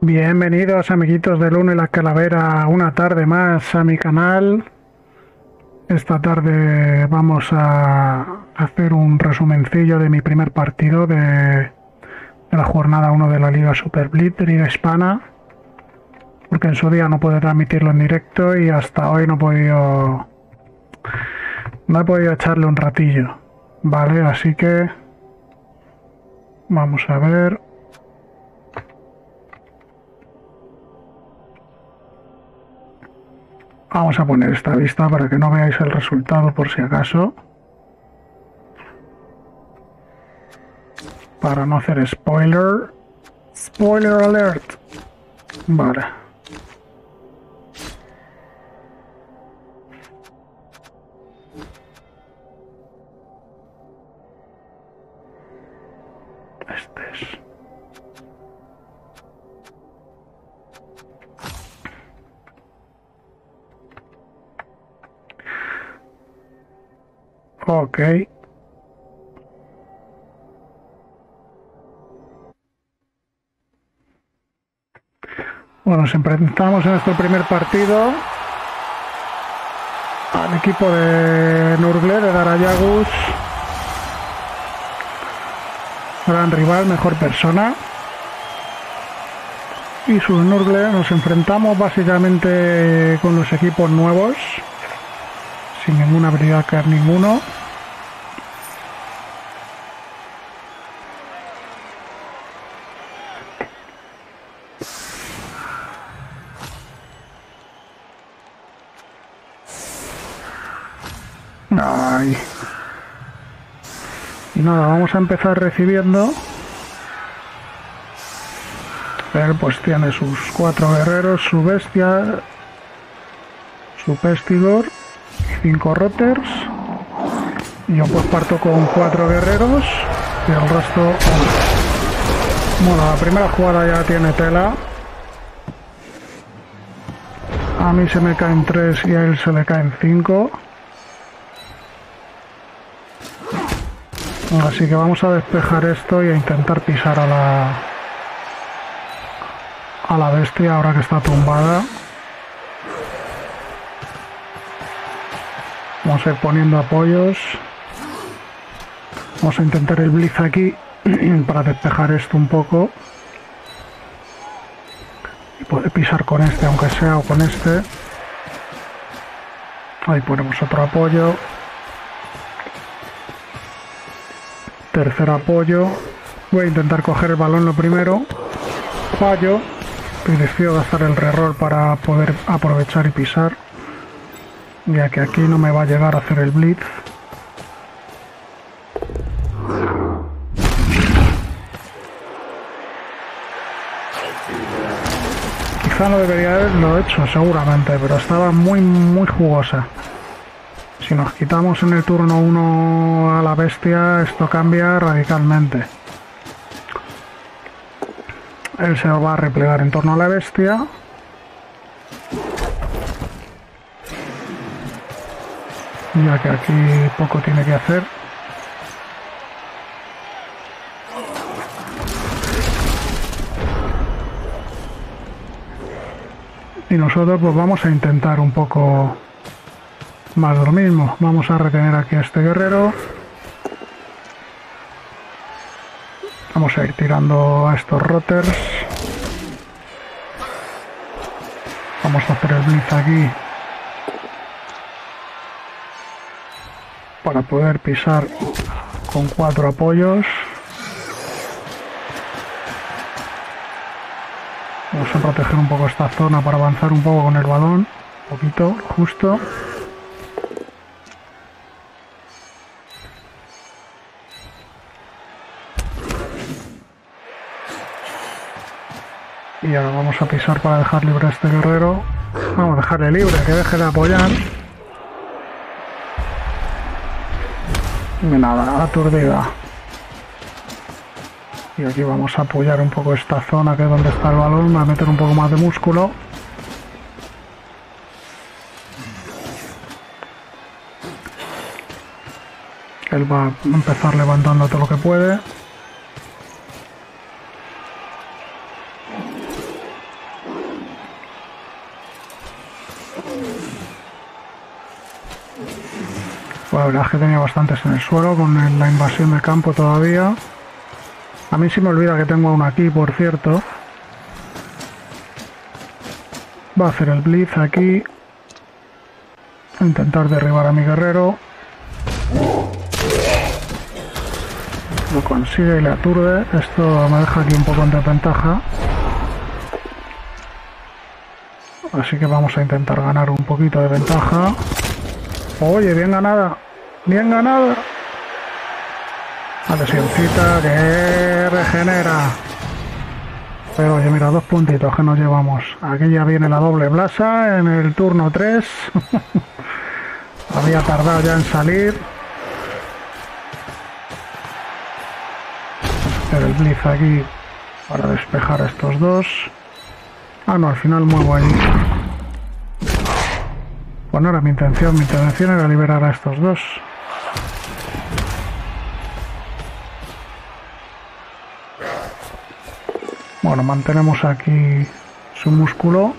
Bienvenidos amiguitos del Uno y la Calavera, una tarde más a mi canal. Esta tarde vamos a hacer un resumencillo de mi primer partido de la jornada 1 de la Liga Super Blitz de Liga Hispana, porque en su día no pude transmitirlo en directo y hasta hoy no he podido echarle un ratillo, vale, así que vamos a ver. Vamos a poner esta vista para que no veáis el resultado por si acaso. Para no hacer spoiler. Spoiler alert. Vale. Este es. Ok. Bueno, nos enfrentamos en nuestro primer partido al equipo de Nurgle, de Darayagus. Gran rival, mejor persona. Y sus Nurgle nos enfrentamos básicamente con los equipos nuevos, sin ninguna habilidad que ninguno. Ay. Y nada, vamos a empezar recibiendo. Él pues tiene sus 4 guerreros, su bestia, su pestigor y 5 rotters. Y yo pues parto con 4 guerreros y el resto... Bueno, la primera jugada ya tiene tela. A mí se me caen 3 y a él se le caen 5. Así que vamos a despejar esto y a intentar pisar a la bestia ahora que está tumbada. Vamos a ir poniendo apoyos. Vamos a intentar el blitz aquí para despejar esto un poco. Y poder pisar con este, aunque sea, o con este. Ahí ponemos otro apoyo. Tercer apoyo. Voy a intentar coger el balón lo primero. Fallo. Y decido gastar el reroll para poder aprovechar y pisar, ya que aquí no me va a llegar a hacer el blitz. Quizá no debería haberlo hecho seguramente, pero estaba muy jugosa. Si nos quitamos en el turno 1 a la bestia, esto cambia radicalmente. Él se va a replegar en torno a la bestia. Ya que aquí poco tiene que hacer. Y nosotros pues vamos a intentar un poco más de lo mismo. Vamos a retener aquí a este guerrero. Vamos a ir tirando a estos rotters. Vamos a hacer el blitz aquí para poder pisar con 4 apoyos. Vamos a proteger un poco esta zona para avanzar un poco con el balón. Un poquito, justo. Y ahora vamos a pisar para dejar libre a este guerrero. Vamos a dejarle libre, que deje de apoyar. Y nada, aturdida. Y aquí vamos a apoyar un poco esta zona, que es donde está el balón. Va a meter un poco más de músculo. Él va a empezar levantando todo lo que puede. Bueno, la verdad es que tenía bastantes en el suelo con la invasión de campo todavía. A mí se me olvida que tengo uno aquí, por cierto. Va a hacer el blitz aquí. Intentar derribar a mi guerrero. Lo consigue y le aturde. Esto me deja aquí un poco en desventaja. Así que vamos a intentar ganar un poquito de ventaja. Oye, bien ganada. Bien ganada. La lesioncita que regenera. Pero oye, mira, 2 puntitos que nos llevamos. Aquí ya viene la doble blasa en el turno 3. Había tardado ya en salir. Hacer el blitz aquí para despejar a estos dos. Ah, no, al final muevo allí. Pues no era mi intención era liberar a estos dos. Bueno, mantenemos aquí su músculo.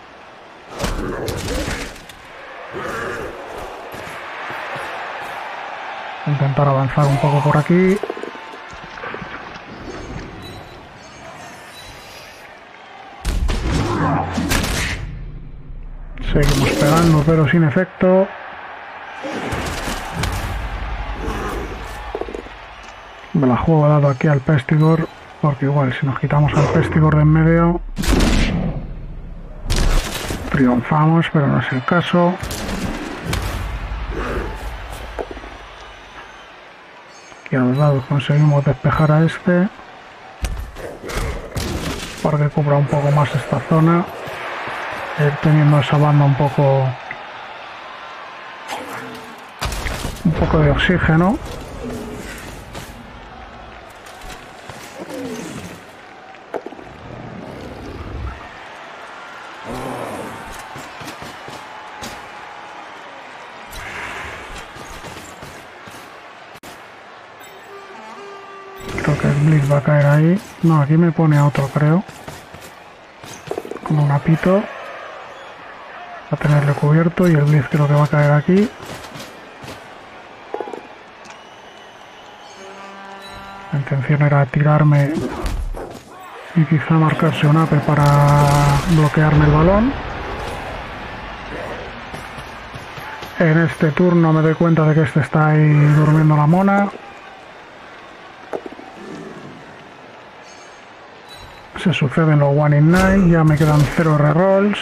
Intentar avanzar un poco por aquí. Seguimos pegando, pero sin efecto. Me la juego dado aquí al Pestigor, porque igual si nos quitamos al Pestigor de en medio triunfamos, pero no es el caso. Aquí a los lados conseguimos despejar a este para que cubra un poco más esta zona, ir teniendo esa banda un poco de oxígeno. Creo que el blitz va a caer ahí. No, aquí me pone a otro, creo. Con un apito. Va a tenerle cubierto y el blitz creo que va a caer aquí. La intención era tirarme y quizá marcarse un ape para bloquearme el balón. En este turno me doy cuenta de que este está ahí durmiendo la mona. Se suceden los 1 in 9, ya me quedan 0 rerolls.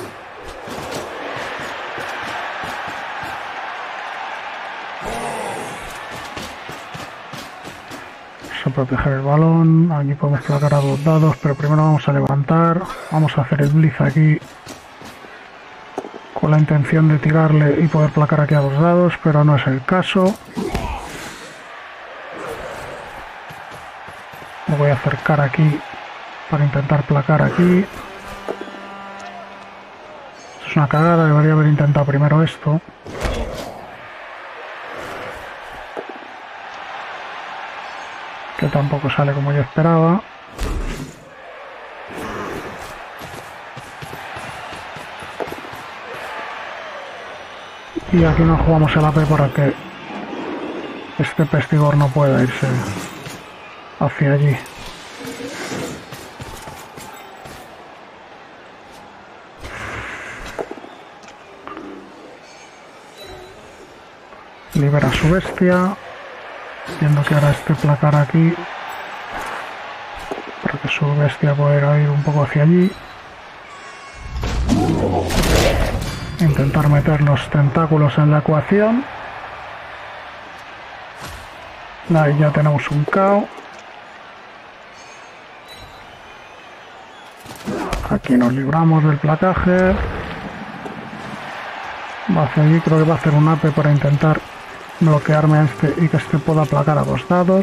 Vamos a proteger el balón, aquí podemos placar a 2 dados, pero primero vamos a levantar. Vamos a hacer el blitz aquí con la intención de tirarle y poder placar aquí a 2 dados, pero no es el caso. Me voy a acercar aquí para intentar placar aquí. Esto es una cagada, debería haber intentado primero esto. Que tampoco sale como yo esperaba. Y aquí nos jugamos el AP para que este Pestigor no pueda irse hacia allí. Libera a su bestia, viendo que ahora este placar aquí para que su bestia pueda ir un poco hacia allí. Intentar meter los tentáculos en la ecuación. Ahí ya tenemos un KO. Aquí nos libramos del placaje. Va hacia allí, creo que va a hacer un ape para intentar bloquearme a este y que este pueda placar a 2 dados.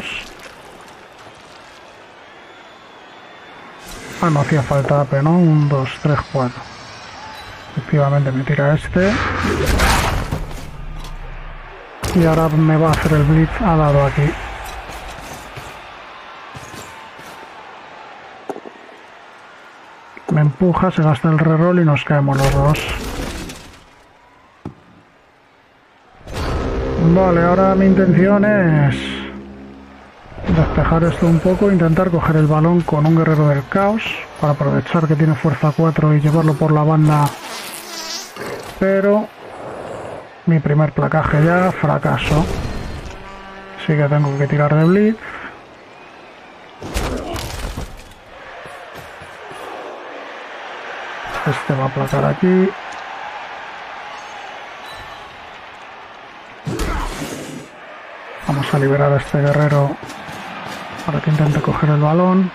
Ah, no hacía falta ape, ¿no? 1, 2, 3, 4. Efectivamente me tira este. Y ahora me va a hacer el blitz a dado aquí. Me empuja, se gasta el reroll y nos caemos los dos. Vale, ahora mi intención es despejar esto un poco, intentar coger el balón con un guerrero del caos para aprovechar que tiene fuerza 4 y llevarlo por la banda, pero mi primer placaje ya fracaso, así que tengo que tirar de blitz. Este va a placar aquí. Vamos a liberar a este guerrero para que intente coger el balón.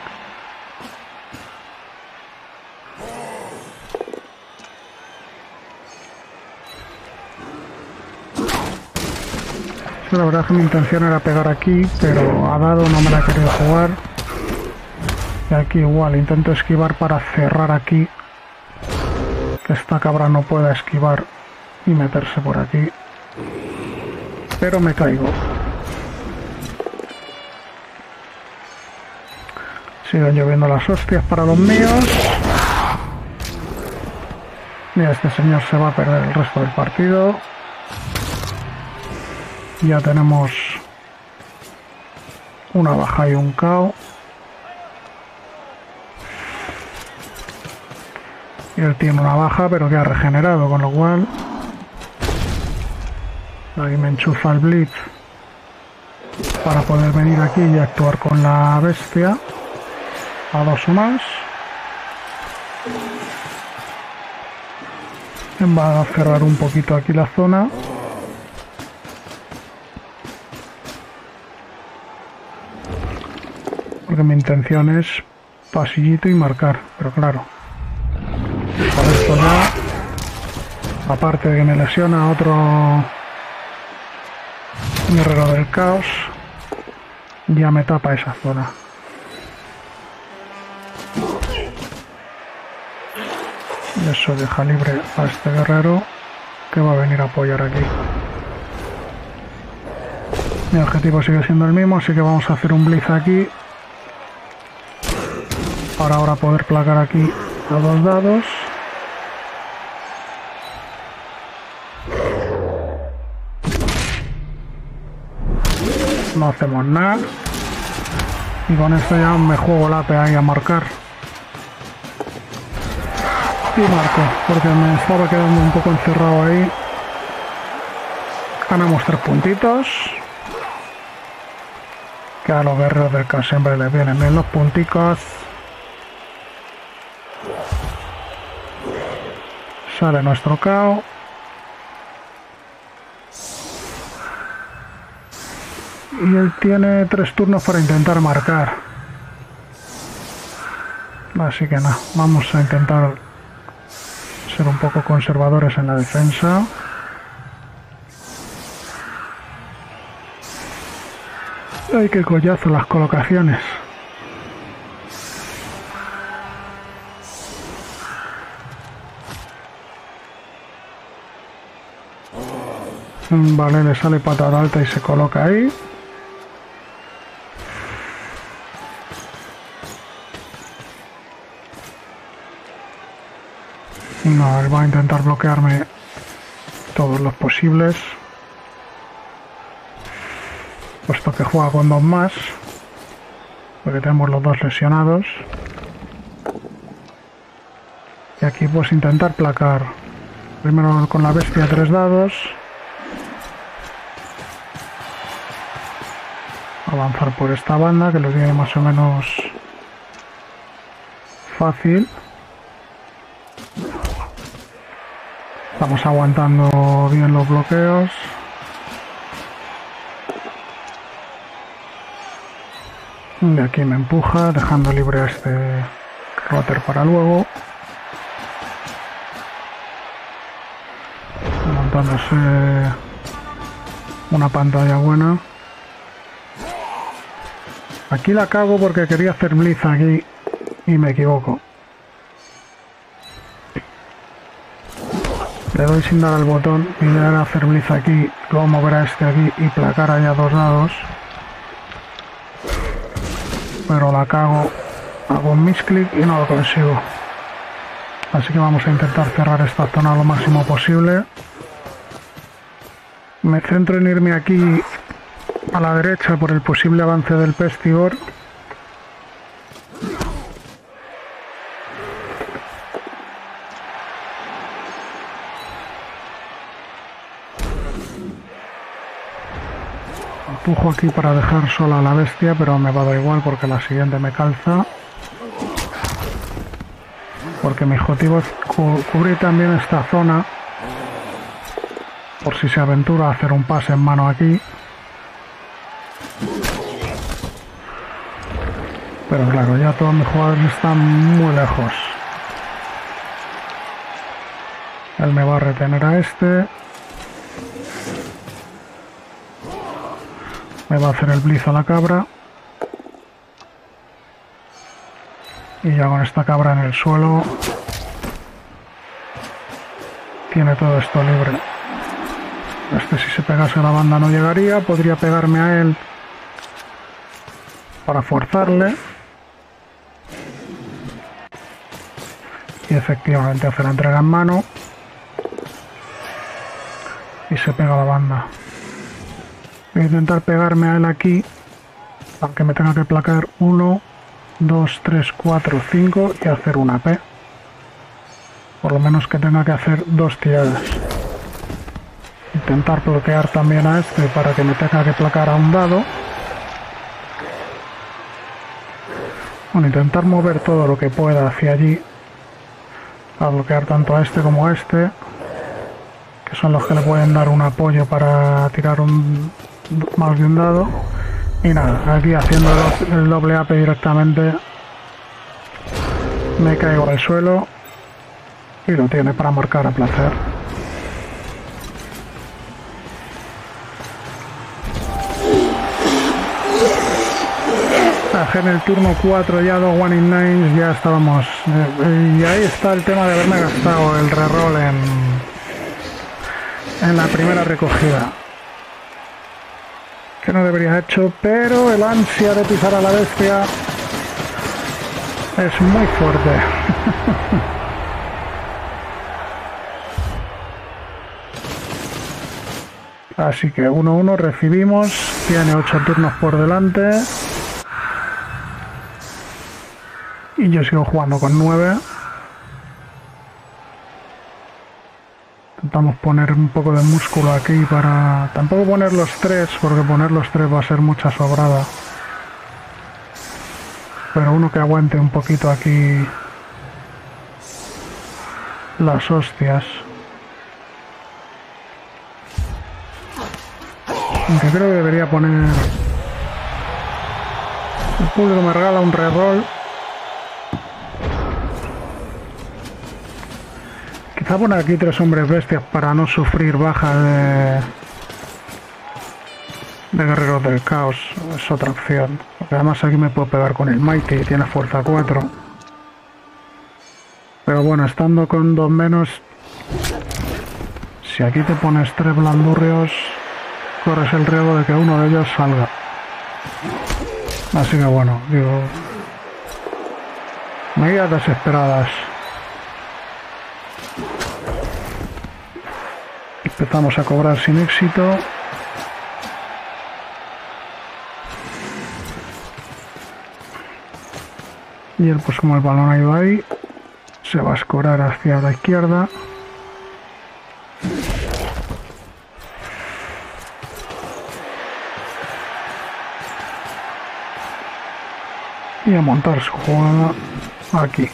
Sí, la verdad es que mi intención era pegar aquí, pero a dado no me la he querido jugar. Y aquí igual intento esquivar para cerrar aquí, que esta cabra no pueda esquivar y meterse por aquí, pero me caigo. Siguen lloviendo las hostias para los míos. Y este señor se va a perder el resto del partido. Ya tenemos una baja y un KO. Y él tiene una baja, pero que ha regenerado, con lo cual ahí me enchufa el blitz para poder venir aquí y actuar con la bestia a 2 o más. Va a cerrar un poquito aquí la zona. Porque mi intención es pasillito y marcar, pero claro, por esto ya, aparte de que me lesiona otro guerrero del caos, ya me tapa esa zona. Y eso deja libre a este guerrero que va a venir a apoyar aquí. Mi objetivo sigue siendo el mismo, así que vamos a hacer un blitz aquí para ahora poder placar aquí a 2 dados. No hacemos nada y con esto ya me juego la APA ahí a marcar. Y marco, porque me estaba quedando un poco encerrado ahí. Ganamos 3 puntitos. Que a los guerreros del caos siempre les vienen bien los punticos. Sale nuestro KO. Y él tiene 3 turnos para intentar marcar. Así que nada, vamos a intentar ser un poco conservadores en la defensa. ¡Ay, qué collazo las colocaciones! Vale, le sale patada alta y se coloca ahí. No, él va a intentar bloquearme todos los posibles, puesto que juega con 2 más, porque tenemos los 2 lesionados. Y aquí pues intentar placar primero con la bestia 3 dados, avanzar por esta banda que lo tiene más o menos fácil. Estamos aguantando bien los bloqueos. De aquí me empuja, dejando libre a este roter para luego. Montándose una pantalla buena. Aquí la cago porque quería hacer blitz aquí y me equivoco. Le doy sin dar al botón y le daré a hacer blitz aquí, luego mover a este aquí y placar allá 2 dados. Pero la cago, hago un misclick y no lo consigo. Así que vamos a intentar cerrar esta zona lo máximo posible. Me centro en irme aquí a la derecha por el posible avance del Pestigor. Empujo aquí para dejar sola a la bestia, pero me va a dar igual porque la siguiente me calza. Porque mi objetivo es cubrir también esta zona, por si se aventura a hacer un pase en mano aquí. Pero claro, ya todos mis jugadores están muy lejos. Él me va a retener a este. Me va a hacer el blitz a la cabra. Y ya con esta cabra en el suelo tiene todo esto libre. Este, si se pegase a la banda, no llegaría. Podría pegarme a él para forzarle. Y efectivamente hace la entrega en mano. Y se pega a la banda. Voy a intentar pegarme a él aquí, aunque me tenga que placar 1, 2, 3, 4, 5 y hacer una P. Por lo menos que tenga que hacer 2 tiradas. Intentar bloquear también a este para que me tenga que placar a un dado. Bueno, intentar mover todo lo que pueda hacia allí. A bloquear tanto a este como a este, que son los que le pueden dar un apoyo para tirar más de un dado. Y nada, aquí haciendo el doble AP directamente me caigo al suelo y lo tiene para marcar a placer. En el turno 4 ya 2 one in nines, ya estábamos, y ahí está el tema de haberme gastado el reroll en la primera recogida, que no debería haber hecho, pero el ansia de pisar a la bestia es muy fuerte. Así que 1-1 recibimos, tiene 8 turnos por delante. Y yo sigo jugando con 9. Intentamos poner un poco de músculo aquí para... Tampoco poner los 3, porque poner los 3 va a ser mucha sobrada. Pero uno que aguante un poquito aquí las hostias. Aunque creo que debería poner... El público me regala un reroll. Quizá poner aquí 3 hombres bestias para no sufrir baja de guerreros del caos. Es otra opción. Porque además aquí me puedo pegar con el Mighty, que tiene fuerza 4. Pero bueno, estando con 2 menos, si aquí te pones 3 blandurrios, corres el riesgo de que uno de ellos salga. Así que bueno, digo, medidas desesperadas. Empezamos a cobrar sin éxito. Y él, pues como el balón ha ido ahí, se va a escorar hacia la izquierda. Y a montar su jugada aquí.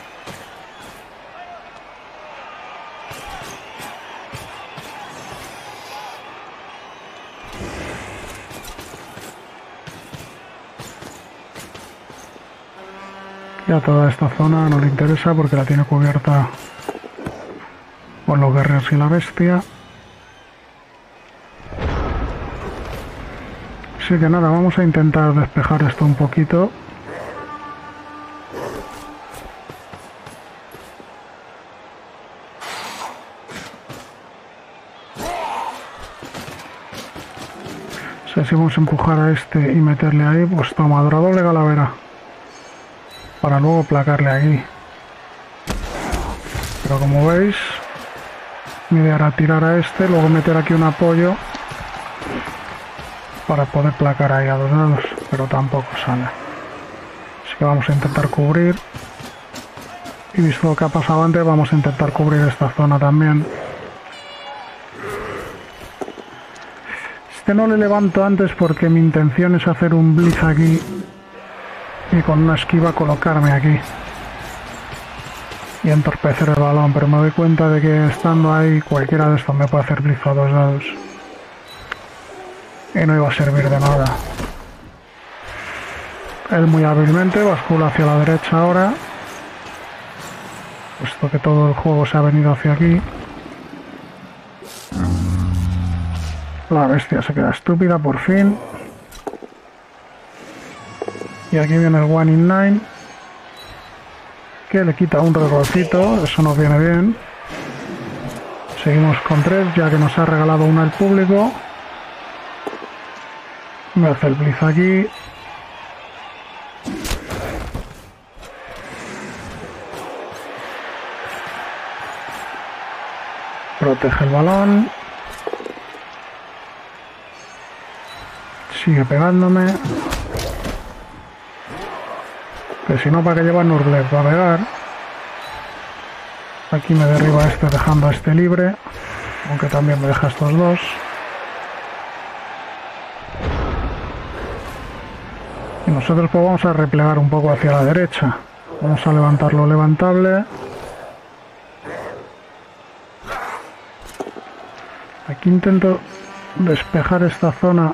Ya toda esta zona no le interesa porque la tiene cubierta con los guerreros y la bestia. Así que nada, vamos a intentar despejar esto un poquito. Si vamos a empujar a este y meterle ahí, pues toma, dorador de calavera. Para luego placarle aquí. Pero como veis, mi idea era tirar a este, luego meter aquí un apoyo para poder placar ahí a 2 dados, pero tampoco sale. Así que vamos a intentar cubrir. Y visto lo que ha pasado antes, vamos a intentar cubrir esta zona también. Este no le levanto antes porque mi intención es hacer un blitz aquí y con una esquiva colocarme aquí y entorpecer el balón, pero me doy cuenta de que estando ahí cualquiera de estos me puede hacer blitz a 2 dados y no iba a servir de nada. Él muy hábilmente bascula hacia la derecha ahora, puesto que todo el juego se ha venido hacia aquí. La bestia se queda estúpida por fin. Y aquí viene el 1 in 9, que le quita un rerollcito, eso nos viene bien. Seguimos con 3, ya que nos ha regalado una el público. Me hace el blitz aquí. Protege el balón. Sigue pegándome. Que si no, ¿para qué lleva Nurgle? Va a pegar. Aquí me derriba este dejando a este libre. Aunque también me deja estos dos. Y nosotros pues vamos a replegar un poco hacia la derecha. Vamos a levantar lo levantable. Aquí intento despejar esta zona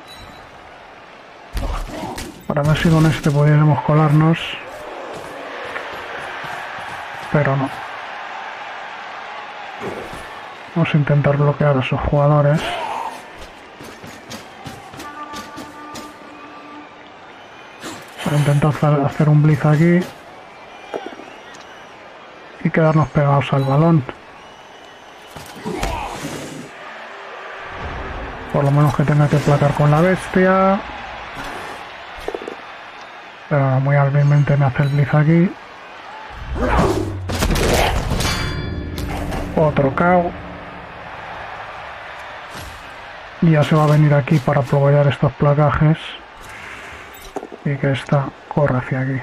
para ver si con este pudiéramos colarnos, pero no. Vamos a intentar bloquear a sus jugadores. Para intentar hacer un blitz aquí y quedarnos pegados al balón. Por lo menos que tenga que placar con la bestia. Pero muy hábilmente me hace el blitz aquí. Otro KO. Y ya se va a venir aquí para aprovechar estos placajes. Y que esta corre hacia aquí.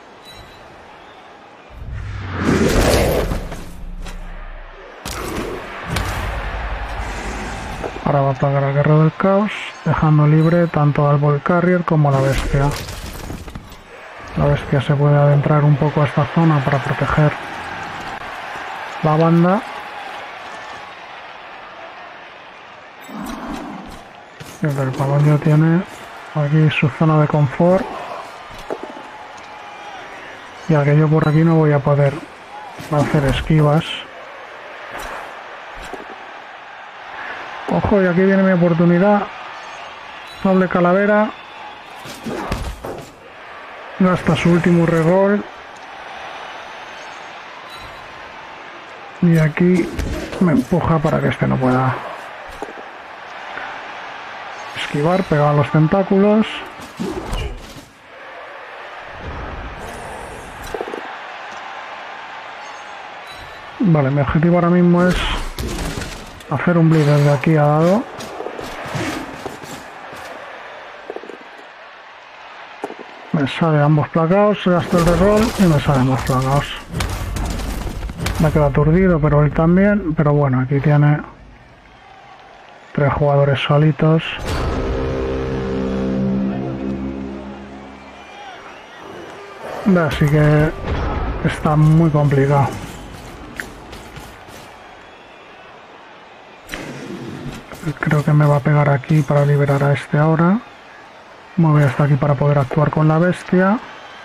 Ahora va a plagar al guerrero del caos, dejando libre tanto al Ball Carrier como a la bestia. La bestia se puede adentrar un poco a esta zona para proteger la banda. Y el balón ya tiene aquí su zona de confort. Ya que yo por aquí no voy a poder hacer esquivas. Ojo, y aquí viene mi oportunidad. Doble calavera. Gasta su último reroll. Y aquí me empuja para que este no pueda esquivar, pegar a los tentáculos. Vale, mi objetivo ahora mismo es hacer un blitz desde aquí a dado. Me sale ambos placados, gasto el reroll y me salen ambos placados. Me queda aturdido, pero él también. Pero bueno, aquí tiene 3 jugadores solitos. Así que está muy complicado. Creo que me va a pegar aquí para liberar a este ahora. Me voy hasta aquí para poder actuar con la bestia.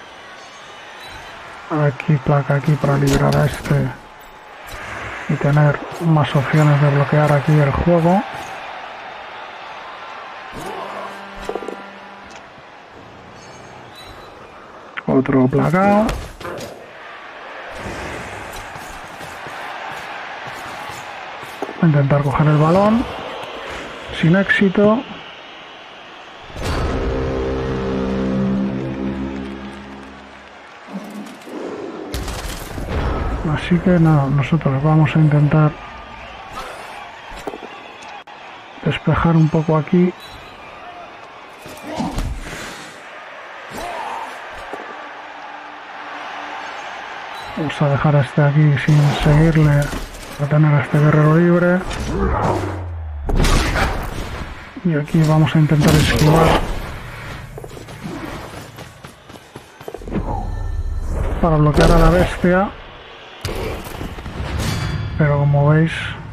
Aquí placa aquí para liberar a este y tener más opciones de bloquear aquí el juego. Otro placado. Intentar coger el balón. Sin éxito. Así que nada, nosotros vamos a intentar despejar un poco aquí Vamos a dejar a este aquí sin seguirle, para tener a este guerrero libre. Y aquí vamos a intentar esquivar para bloquear a la bestia. Pero como veis,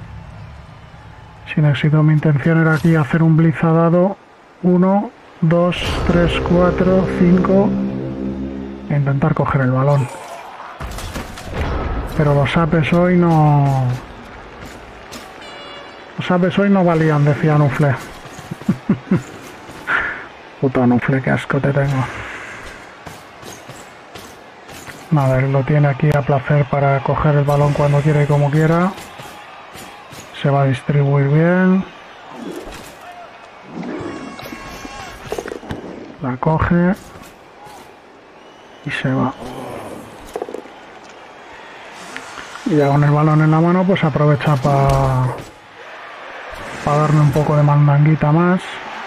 sin éxito. Mi intención era aquí hacer un blitz a dado. 1, 2, 3, 4, 5 e intentar coger el balón. Pero los apes hoy no... Los apes hoy no valían, decía Nufle. Puto Nufle, qué asco te tengo. Nada, él lo tiene aquí a placer para coger el balón cuando quiera y como quiera. Se va a distribuir bien. La coge y se va. Y ya con el balón en la mano pues aprovecha para darle un poco de mandanguita más.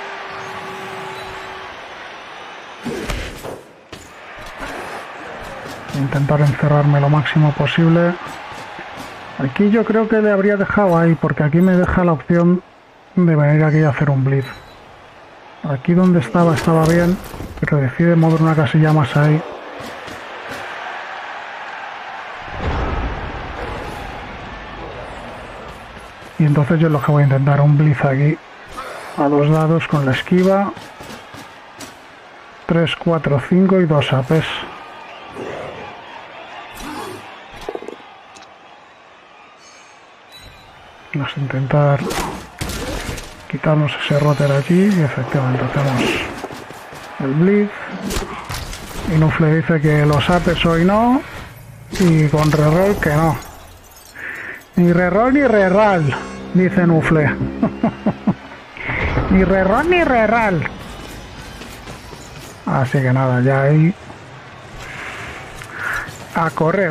Intentar encerrarme lo máximo posible. Aquí yo creo que le habría dejado ahí, porque aquí me deja la opción de venir aquí a hacer un blitz. Aquí donde estaba bien, pero decide mover una casilla más ahí. Y entonces yo lo que voy a intentar un blitz aquí a 2 dados con la esquiva. 3, 4, 5 y 2 apes. Vamos a intentar quitarnos ese roter aquí y efectivamente hacemos el blitz. Y Nufle dice que los apes hoy no y con reroll que no. Ni reroll ni reral, dice Nufle. Ni reroll ni reral. Así que nada, ya ahí a correr.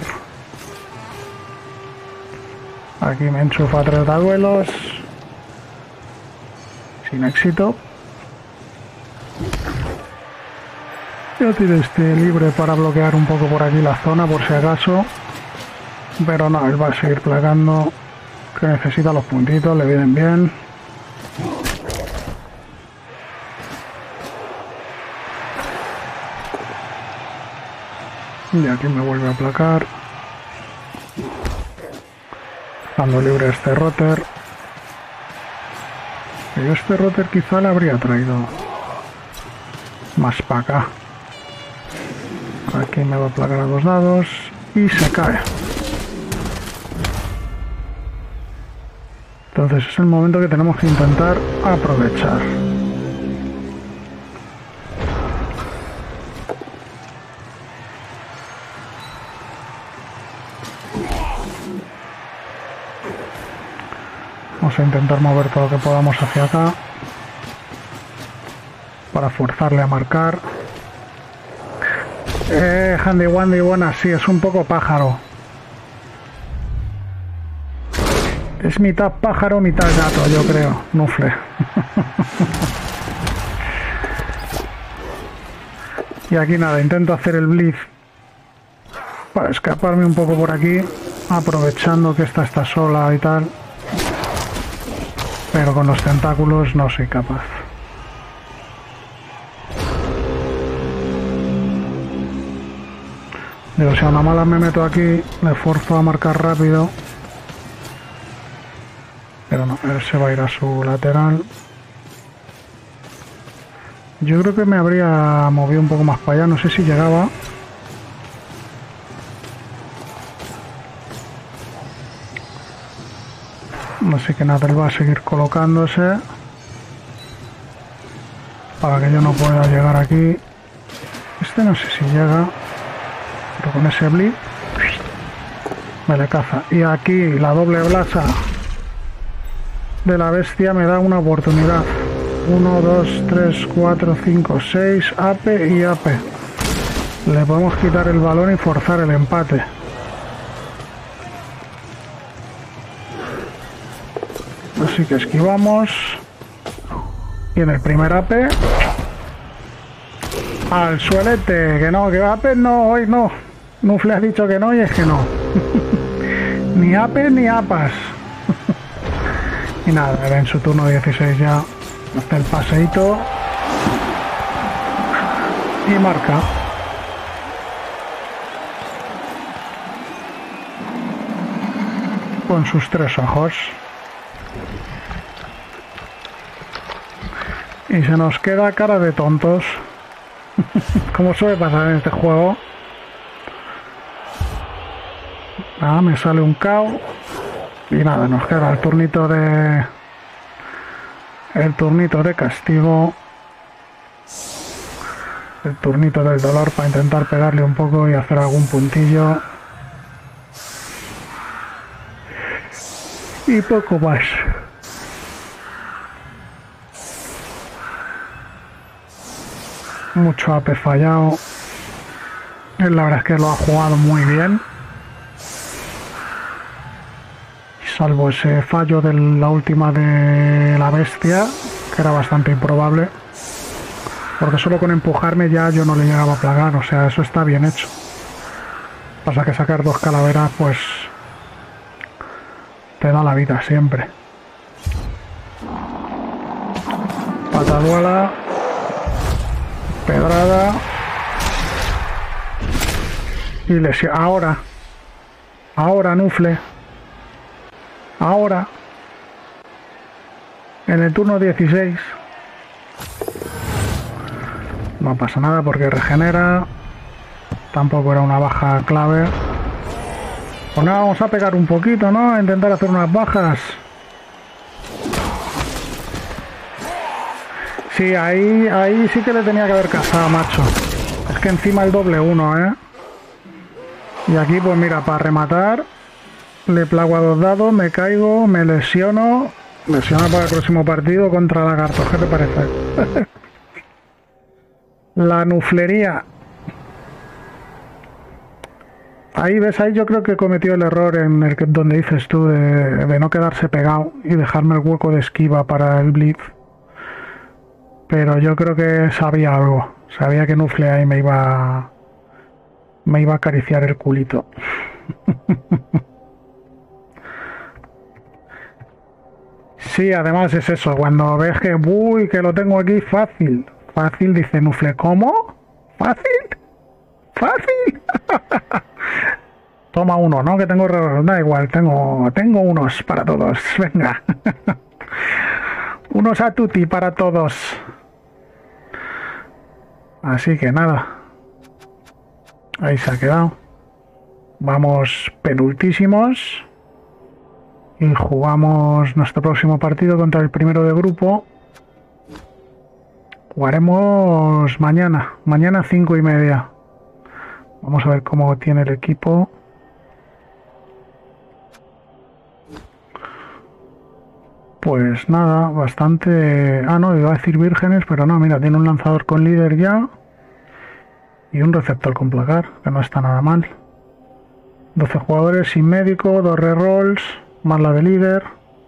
Aquí me enchufa 3 daduelos. Sin éxito. Ya tiene este libre para bloquear un poco por aquí la zona por si acaso. Pero no, él va a seguir placando. Que necesita los puntitos, le vienen bien. Y aquí me vuelve a aplacar. Dando libre este roter. Y este roter quizá le habría traído más para acá. Aquí me va a aplacar a 2 dados y se cae. Entonces es el momento que tenemos que intentar aprovechar. Vamos a intentar mover todo lo que podamos hacia acá para forzarle a marcar. Handy Wandy, buena, sí, es un poco pájaro. Es mitad pájaro, mitad gato, yo creo. Nufle. Y aquí nada, intento hacer el blitz para escaparme un poco por aquí, aprovechando que esta está sola y tal. Pero con los tentáculos no soy capaz. Digo, si a una mala me meto aquí, le forzo a marcar rápido. Pero no, él se va a ir a su lateral. Yo creo que me habría movido un poco más para allá, no sé si llegaba. Así que nada, él va a seguir colocándose para que yo no pueda llegar aquí. Este no sé si llega, pero con ese blitz me le caza. Y aquí la doble blasa de la bestia me da una oportunidad. 1, 2, 3, 4, 5, 6, ape y ape. Le podemos quitar el balón y forzar el empate. Así que esquivamos. Y en el primer ape al suelete. Que no, que ape no, hoy no. Nufle ha dicho que no y es que no. Ni apes ni apas. Y nada, en su turno 16 ya hace el paseíto y marca. Con sus 3 ojos. Y se nos queda cara de tontos. Como suele pasar en este juego. Ah, me sale un KO. Y nada, nos queda el turnito de castigo, el turnito del dolor para intentar pegarle un poco y hacer algún puntillo y poco más. Mucho AP fallado. La verdad es que lo ha jugado muy bien. Salvo ese fallo de la última de la bestia, que era bastante improbable. Porque solo con empujarme ya yo no le llegaba a plagar, o sea, eso está bien hecho. Pasa que sacar 2 calaveras, pues te da la vida siempre. Pataduala. Pedrada. Y lesión. Ahora, Nufle. Ahora, en el turno 16, no pasa nada porque regenera, tampoco era una baja clave. Pues nada, vamos a pegar un poquito, ¿no? A intentar hacer unas bajas. Sí, ahí sí que le tenía que haber cazado, macho. Es que encima el doble 1, ¿eh? Y aquí, pues mira, para rematar... Le plago a 2 dados, me caigo, me lesiono. Lesiona para el próximo partido contra Lagarto. ¿Qué te parece? La nuflería. Ahí ves, ahí yo creo que cometió el error en el que, donde dices tú de no quedarse pegado y dejarme el hueco de esquiva para el blitz. Pero yo creo que sabía algo. Sabía que Nufle ahí me iba a acariciar el culito. Sí, además es eso, cuando ves que, uy, que lo tengo aquí fácil, dice Nufle, ¿cómo? ¿Fácil? ¿Fácil? Toma uno, ¿no? Que tengo, da igual, tengo unos para todos, venga. Unos a tutti para todos. Así que nada. Ahí se ha quedado. Vamos penúltimos. Y jugamos nuestro próximo partido contra el primero de grupo. Jugaremos mañana 5:30. Vamos a ver cómo tiene el equipo. Pues nada, bastante... Ah, no, iba a decir vírgenes, pero no, mira, tiene un lanzador con líder ya. Y un receptor con placar, que no está nada mal. 12 jugadores sin médico, 2 rerolls, más la de líder.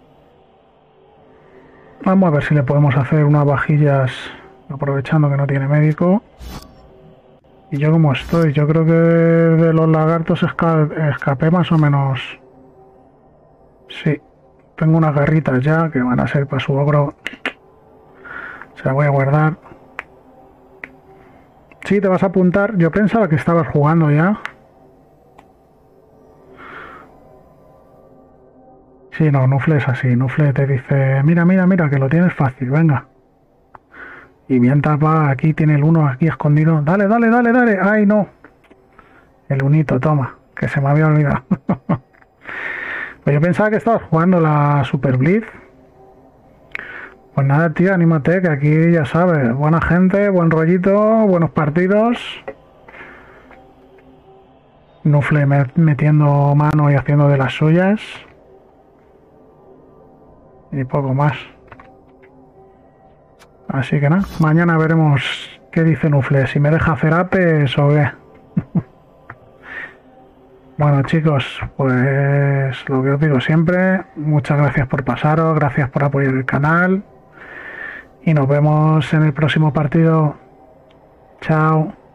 Vamos a ver si le podemos hacer unas vajillas aprovechando que no tiene médico. Y yo como estoy, yo creo que de los lagartos escapé más o menos. Sí, tengo unas garritas ya que van a ser para su ogro. Se las voy a guardar. Sí, te vas a apuntar. Yo pensaba que estabas jugando ya. Sí, no, Nufle es así. Nufle te dice, mira, que lo tienes fácil, venga. Y mientras va, aquí tiene el 1 aquí escondido. Dale. Ay, no. El unito, toma, que se me había olvidado. Pues yo pensaba que estabas jugando la Super Blitz. Pues nada, tío, anímate, que aquí ya sabes, buena gente, buen rollito, buenos partidos. Nufle metiendo mano y haciendo de las suyas. Y poco más. Así que nada, mañana veremos qué dice Nufle, si me deja hacer apes o qué. Bueno chicos, pues lo que os digo siempre, muchas gracias por pasaros, gracias por apoyar el canal y nos vemos en el próximo partido. Chao.